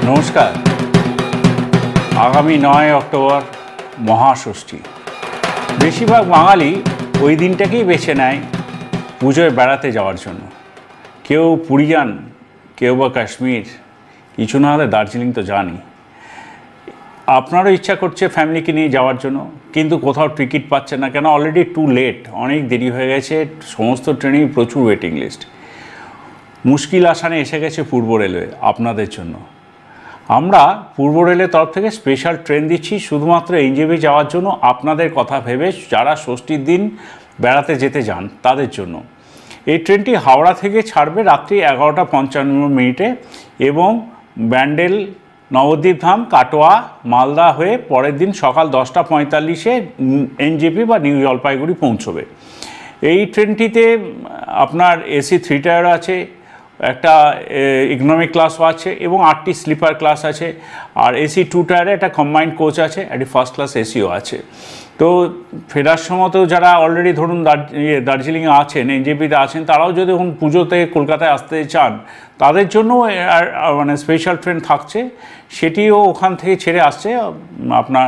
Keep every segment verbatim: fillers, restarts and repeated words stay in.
নমস্কার। আগামী নয় অক্টোবর মহাষষ্ঠী। বেশিরভাগ বাঙালি ওই দিনটাকেই বেছে নেয় পুজোয় বেড়াতে যাওয়ার জন্য। কেউ পুরী যান, কেউ বা কাশ্মীর, কিছু না হলে দার্জিলিং তো জানি। আপনারও ইচ্ছা করছে ফ্যামিলিকে নিয়ে যাওয়ার জন্য, কিন্তু কোথাও টিকিট পাচ্ছে না, কেন অলরেডি টু লেট, অনেক দেরি হয়ে গেছে, সমস্ত ট্রেনেই প্রচুর ওয়েটিং লিস্ট। মুশকিল আসানে এসে গেছে পূর্ব রেলওয়ে আপনাদের জন্য। আমরা পূর্ব রেলের তরফ থেকে স্পেশাল ট্রেন দিচ্ছি শুধুমাত্র এনজেপি যাওয়ার জন্য, আপনাদের কথা ভেবে, যারা ষষ্ঠীর দিন বেড়াতে যেতে যান তাদের জন্য। এই ট্রেনটি হাওড়া থেকে ছাড়বে রাত্রি এগারোটা পঞ্চান্ন মিনিটে এবং ব্যান্ডেল, নবদ্বীপ ধাম, কাটোয়া, মালদা হয়ে পরের দিন সকাল দশটা পঁয়তাল্লিশে এনজেপি বা নিউ জলপাইগুড়ি পৌঁছবে। এই ট্রেনটিতে আপনার এসি থ্রি টায়ার আছে, একটা ইকোনমিক ক্লাসও আছে এবং আটটি স্লিপার ক্লাস আছে। আর এসি টু টায়ারে একটা কম্বাইন্ড কোচ আছে, একটি ফার্স্ট ক্লাস এসিও আছে। তো ফেরার সময়তেও যারা অলরেডি ধরুন দার্জিলিংয়ে আছেন, এনজেপিতে আছেন, তারাও যদি এখন পুজোতে কলকাতায় আসতে চান তাদের জন্য মানে স্পেশাল ট্রেন থাকছে। সেটিও ওখান থেকে ছেড়ে আসছে, আপনার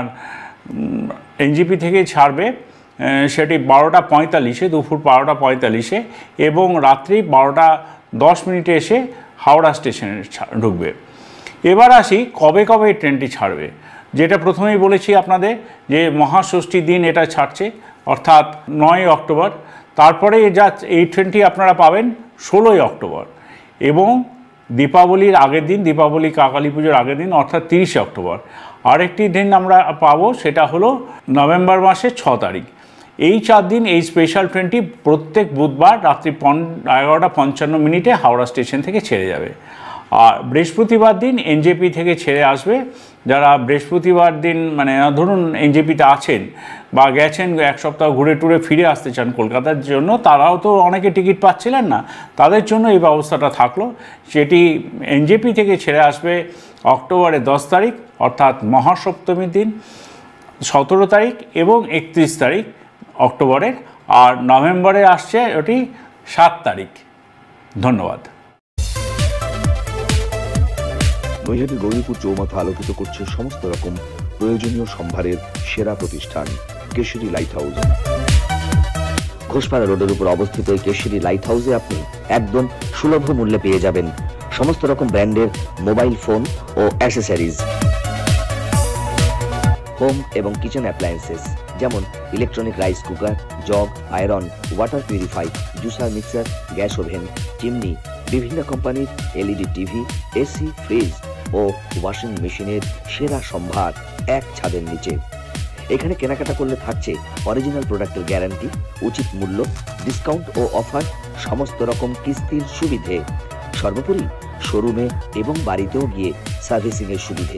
এনজেপি থেকে ছাড়বে সেটি বারোটা পঁয়তাল্লিশে, দুপুর বারোটা পঁয়তাল্লিশে এবং রাত্রি বারোটা দশ মিনিটে এসে হাওড়া স্টেশনে ঢুকবে। এবার আসি কবে কবে এই ট্রেনটি ছাড়বে। যেটা প্রথমেই বলেছি আপনাদের যে মহাষষ্ঠীর দিন এটা ছাড়ছে, অর্থাৎ নয় অক্টোবর। তারপরে যা এই ট্রেনটি আপনারা পাবেন ষোলোই অক্টোবর এবং দীপাবলির আগের দিন, দীপাবলি কালী পুজোর আগের দিন অর্থাৎ তিরিশে অক্টোবর। আরেকটি দিন আমরা পাবো, সেটা হলো নভেম্বর মাসের ছ তারিখ। এই চার দিন এই স্পেশাল ট্রেনটি প্রত্যেক বুধবার রাত্রি পন এগারোটা পঞ্চান্ন মিনিটে হাওড়া স্টেশন থেকে ছেড়ে যাবে। আর বৃহস্পতিবার দিন এনজেপি থেকে ছেড়ে আসবে। যারা বৃহস্পতিবার দিন মানে ধরুন এনজেপিতে আছেন বা গেছেন, এক সপ্তাহ ঘুরে টুরে ফিরে আসতে চান কলকাতার জন্য, তারাও তো অনেকে টিকিট পাচ্ছিলেন না, তাদের জন্য এই ব্যবস্থাটা থাকলো। সেটি এনজেপি থেকে ছেড়ে আসবে অক্টোবরের দশ তারিখ অর্থাৎ মহাসপ্তমীর দিন, সতেরো তারিখ এবং একত্রিশ তারিখ অক্টোবরের। আর নভেম্বরে আসছে ওটি সাত তারিখ। ধন্যবাদ। নৈহাটি গৌরীপুর চৌমাথা আলোকিত করছে সমস্ত রকম প্রয়োজনীয় সম্ভারের সেরা প্রতিষ্ঠান কেশরী লাইট হাউস। ঘোষপাড়া রোডের উপর অবস্থিত এই কেশরী লাইট হাউসে আপনি একদম সুলভ মূল্যে পেয়ে যাবেন সমস্ত রকম ব্র্যান্ডের মোবাইল ফোন ও অ্যাক্সেসরিজ, হোম এবং কিচেন অ্যাপ্লায়েন্সেস যেমন electronic rice cooker, jug, iron, water purify, juicer, mixer, gas oven, chimney, বিভিন্ন কোম্পানির এলইডি টিভি, এসি, ফ্রিজ ও ওয়াশিং মেশিনের সেরা সম্ভার এক ছাদের নিচে। এখানে কেনাকাটা করলে থাকছে অরিজিনাল প্রোডাক্টের গ্যারান্টি, উচিত মূল্য, ডিসকাউন্ট ও অফার, সমস্ত রকম কিস্তির সুবিধে, সর্বোপরি শোরুমে এবং বাড়িতেও গিয়ে সার্ভিসিং এর সুবিধে।